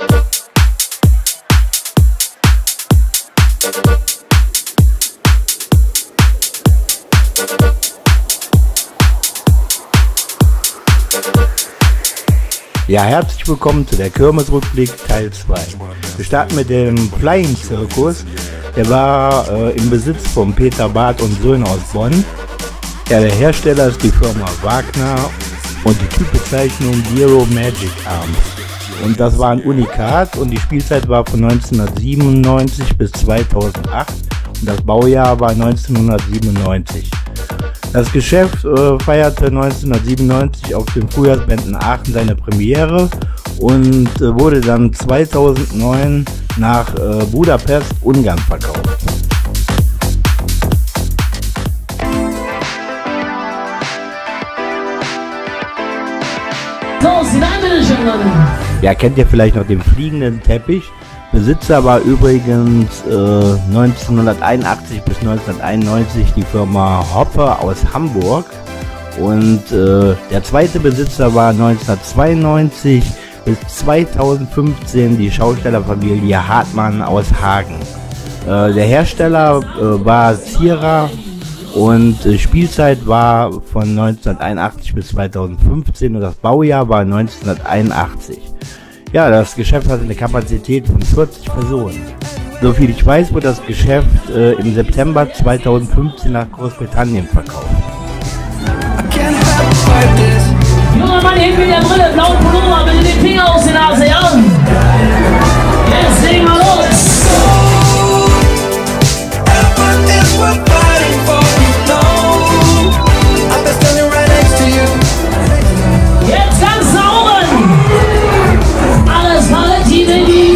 Ja, herzlich willkommen zu der Kirmesrückblick Teil 2. Wir starten mit dem Flying Circus. Der war im Besitz von Peter Barth und Söhne aus Bonn. Ja, der Hersteller ist die Firma Wagner und die Typbezeichnung Zero Magic Arms. Und das war ein Unikat und die Spielzeit war von 1997 bis 2008 und das Baujahr war 1997. Das Geschäft feierte 1997 auf dem Frühjahrsband in Aachen seine Premiere und wurde dann 2009 nach Budapest, Ungarn verkauft. Ja, kennt ihr vielleicht noch den fliegenden Teppich? Besitzer war übrigens 1981 bis 1991 die Firma Hoppe aus Hamburg und der zweite Besitzer war 1992 bis 2015 die Schaustellerfamilie Hartmann aus Hagen. Der Hersteller war Zierer und Spielzeit war von 1981 bis 2015 und das Baujahr war 1981. Ja, das Geschäft hatte eine Kapazität von 40 Personen. Soviel ich weiß, wurde das Geschäft im September 2015 nach Großbritannien verkauft. Junger Mann, hinten mit der Brille, blauen Pullover, bitte den Finger aus der Nase, ja? Jetzt legen wir los! Jetzt ganz nach oben! Alles Paletti, Baby!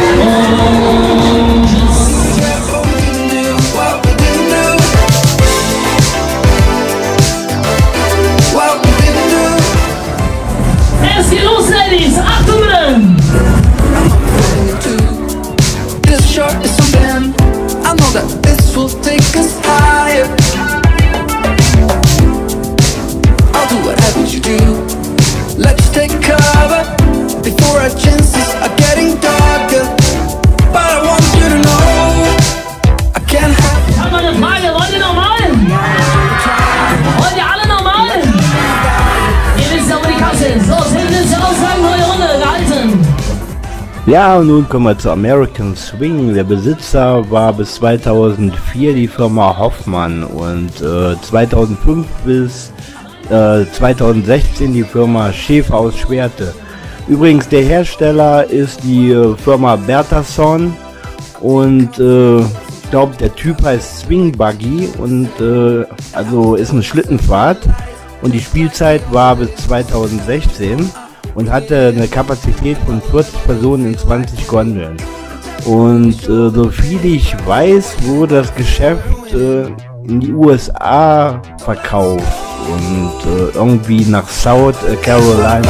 Es geht los, Ladies! Achtung bitte! This short is so damn. I know that this will take us higher. I'll do whatever you do. Let's take cover before our chances are getting darker. But I want you to know I can't have. Ich hab mal eine Frage, wollt ihr normal? Wollt ihr alle normal? Ihr wisst ja, wo die Kasse ist. So, hinten ist der Ausgang, neue Runde, gehalten. Ja, und nun kommen wir zu American Swing. Der Besitzer war bis 2004 die Firma Hoffmann und 2005 bis 2016 die Firma Schäfer aus Schwerte. Übrigens, der Hersteller ist die Firma Bertason und ich glaube, der Typ heißt Swing Buggy und also ist eine Schlittenfahrt und die Spielzeit war bis 2016 und hatte eine Kapazität von 40 Personen in 20 Gondeln. Und so viel ich weiß, wurde das Geschäft in die USA verkauft und irgendwie nach South Carolina.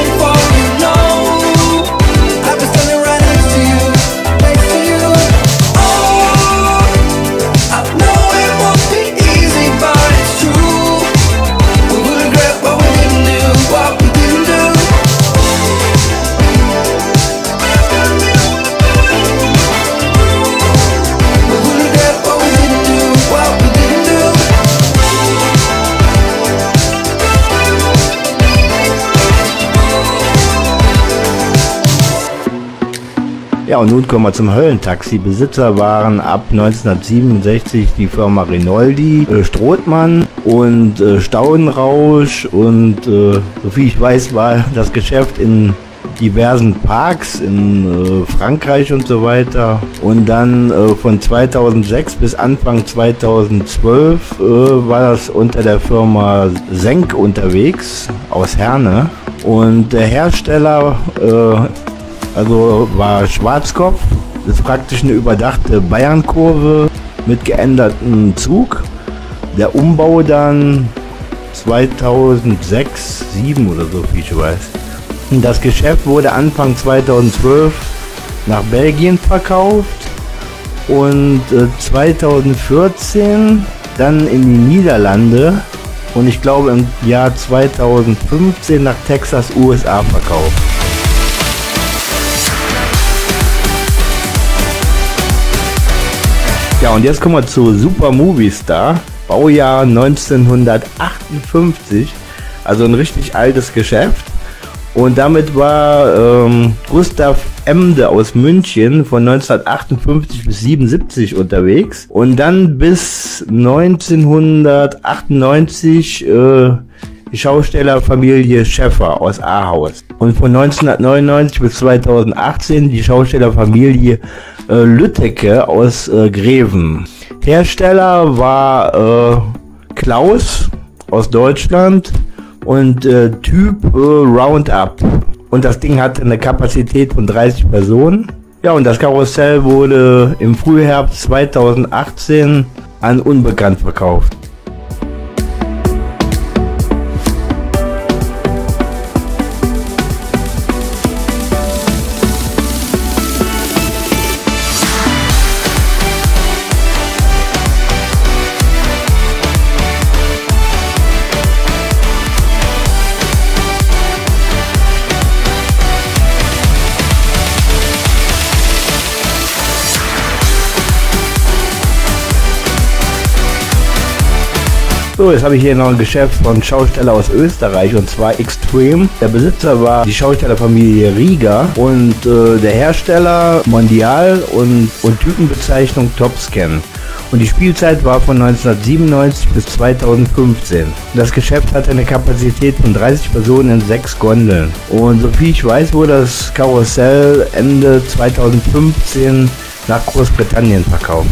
Ja, und nun kommen wir zum Höllentaxi. Besitzer waren ab 1967 die Firma Rinaldi, Strothmann und Staudenrausch und soviel ich weiß, war das Geschäft in diversen Parks in Frankreich und so weiter. Und dann von 2006 bis Anfang 2012 war das unter der Firma Senk unterwegs aus Herne. Und der Hersteller also war Schwarzkopf, das ist praktisch eine überdachte Bayernkurve mit geändertem Zug. Der Umbau dann 2006, 2007 oder so, wie ich weiß. Das Geschäft wurde Anfang 2012 nach Belgien verkauft und 2014 dann in die Niederlande und ich glaube im Jahr 2015 nach Texas, USA verkauft. Ja, und jetzt kommen wir zu Super Movie Star, Baujahr 1958, also ein richtig altes Geschäft. Und damit war Gustav Emde aus München von 1958 bis 77 unterwegs und dann bis 1998 die Schaustellerfamilie Schäffer aus Ahaus. Und von 1999 bis 2018 die Schaustellerfamilie Lütteke aus Greven. Hersteller war Klaus aus Deutschland und Typ Roundup. Und das Ding hatte eine Kapazität von 30 Personen. Ja, und das Karussell wurde im Frühherbst 2018 an Unbekannt verkauft. So, jetzt habe ich hier noch ein Geschäft von Schausteller aus Österreich und zwar Extreme. Der Besitzer war die Schaustellerfamilie Rieger und der Hersteller Mondial und Typenbezeichnung Topscan. Und die Spielzeit war von 1997 bis 2015. Das Geschäft hatte eine Kapazität von 30 Personen in 6 Gondeln. Und soviel ich weiß, wurde das Karussell Ende 2015 nach Großbritannien verkauft.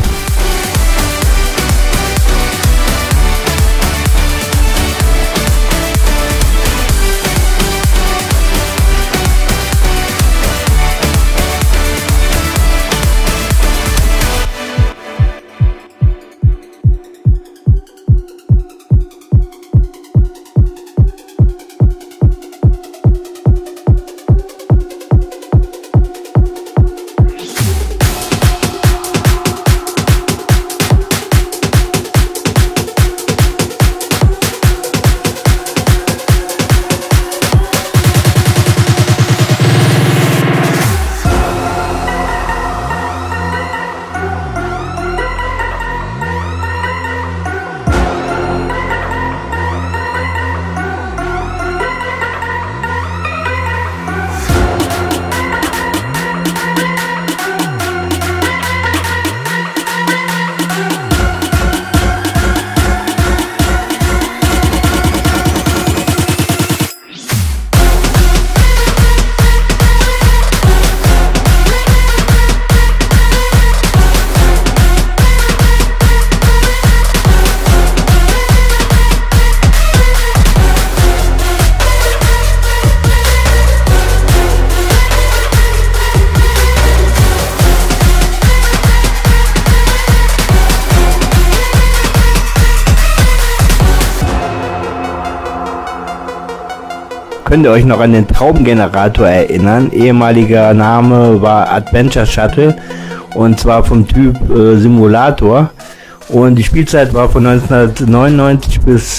Könnt ihr euch noch an den Traumgenerator erinnern? Ehemaliger Name war Adventure Shuttle und zwar vom Typ Simulator. Und die Spielzeit war von 1999 bis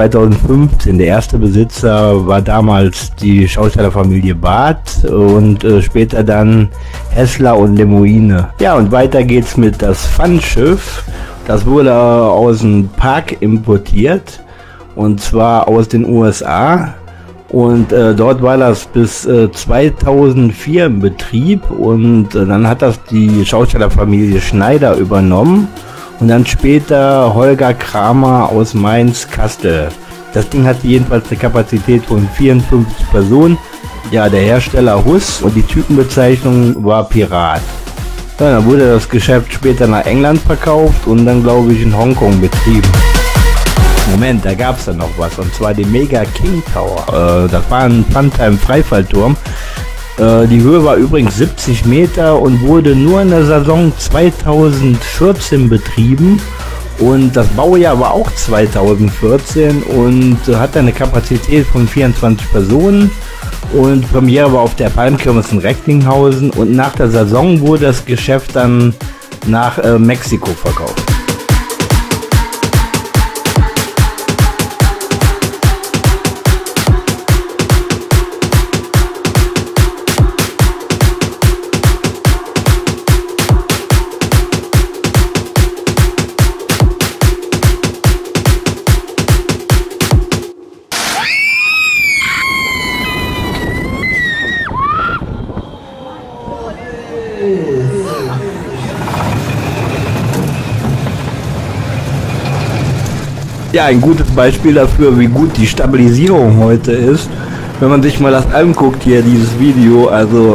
2015. Der erste Besitzer war damals die Schaustellerfamilie Barth und später dann Hessler und Lemoine. Ja, und weiter geht's mit das Fun-Schiff. Das wurde aus dem Park importiert und zwar aus den USA. Und dort war das bis 2004 im Betrieb und dann hat das die Schaustellerfamilie Schneider übernommen und dann später Holger Kramer aus Mainz-Kastel. Das Ding hatte jedenfalls eine Kapazität von 54 Personen. Ja, der Hersteller Huss und die Typenbezeichnung war Pirat. Ja, dann wurde das Geschäft später nach England verkauft und dann glaube ich in Hongkong betrieben. Moment, da gab es dann noch was, und zwar den Mega King Tower. Das war ein Funtime-Freifallturm. Die Höhe war übrigens 70 Meter und wurde nur in der Saison 2014 betrieben. Und das Baujahr war auch 2014 und hatte eine Kapazität von 24 Personen. Und Premiere war auf der Palmkirmes in Recklinghausen und nach der Saison wurde das Geschäft dann nach Mexiko verkauft. Ja, ein gutes Beispiel dafür, wie gut die Stabilisierung heute ist, wenn man sich mal das anguckt hier, dieses Video, also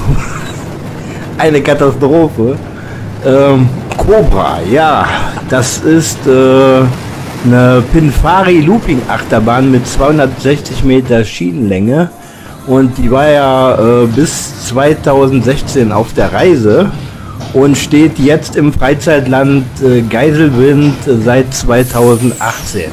eine Katastrophe. Cobra, ja, das ist eine Pinfari Looping Achterbahn mit 260 Meter Schienenlänge und die war ja bis 2016 auf der Reise und steht jetzt im Freizeitland Geiselwind seit 2018.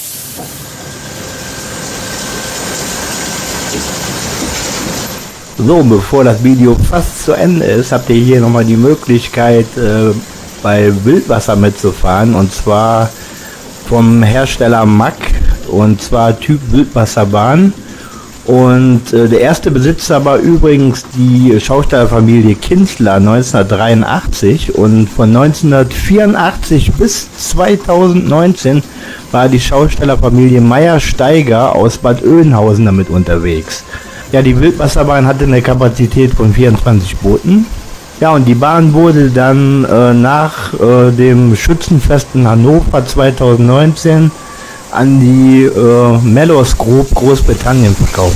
So, bevor das Video fast zu Ende ist, habt ihr hier nochmal die Möglichkeit bei Wildwasser mitzufahren, und zwar vom Hersteller Mack, und zwar Typ Wildwasserbahn. Und der erste Besitzer war übrigens die Schaustellerfamilie Kinzler 1983, und von 1984 bis 2019 war die Schaustellerfamilie Meyer-Steiger aus Bad Oeynhausen damit unterwegs. Ja, die Wildwasserbahn hatte eine Kapazität von 24 Booten. Ja, und die Bahn wurde dann nach dem Schützenfest in Hannover 2019 an die Mellows Group Großbritannien verkauft.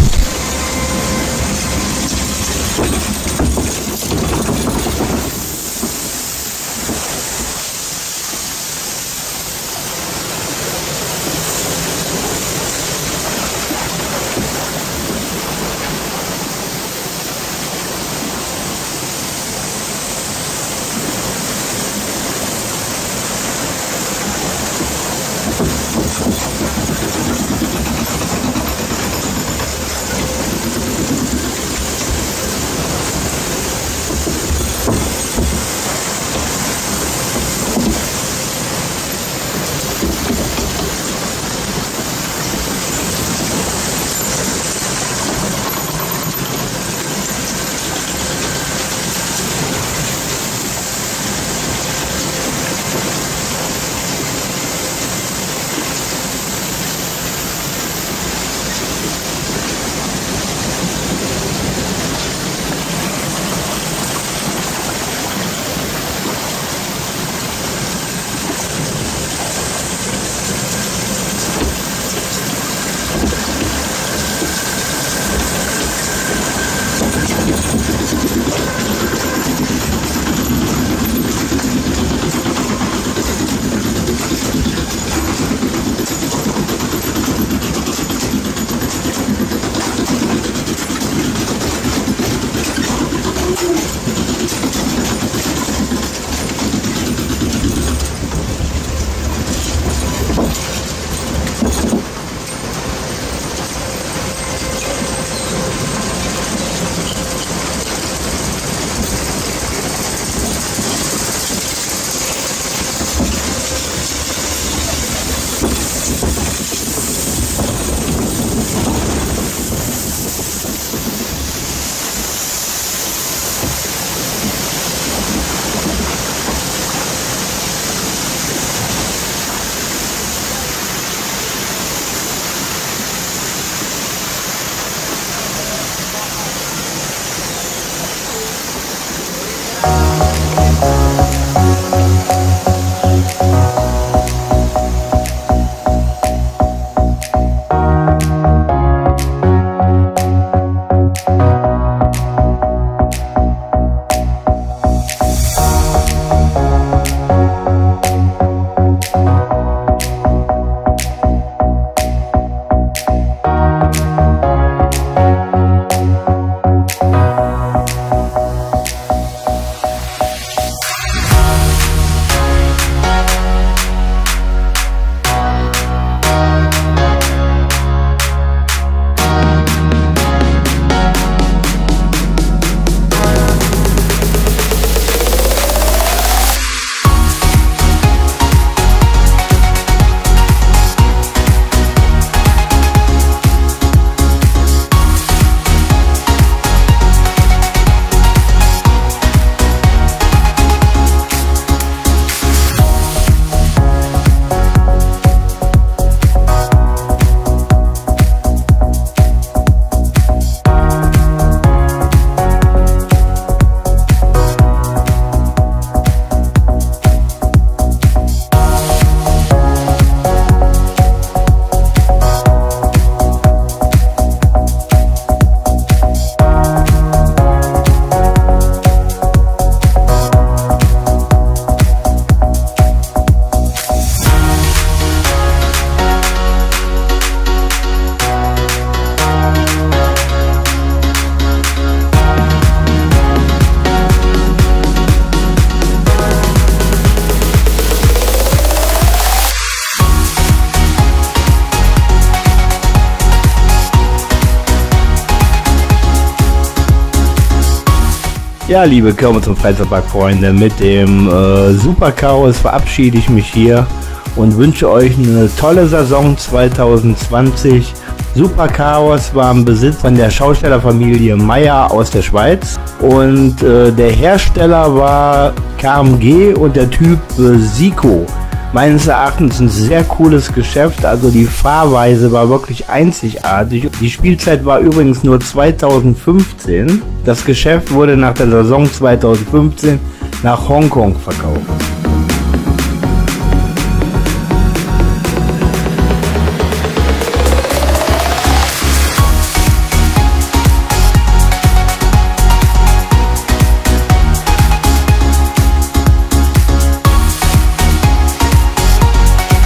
Ja, liebe Kirmes und Freizeitpark-Freunde, mit dem Super Chaos verabschiede ich mich hier und wünsche euch eine tolle Saison 2020. Super Chaos war im Besitz von der Schaustellerfamilie Meyer aus der Schweiz und der Hersteller war KMG und der Typ Siko. Meines Erachtens ein sehr cooles Geschäft, also die Fahrweise war wirklich einzigartig. Die Spielzeit war übrigens nur 2015. Das Geschäft wurde nach der Saison 2015 nach Hongkong verkauft.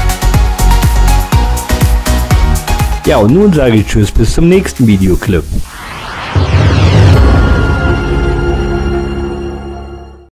Ja, und nun sage ich Tschüss, bis zum nächsten Videoclip.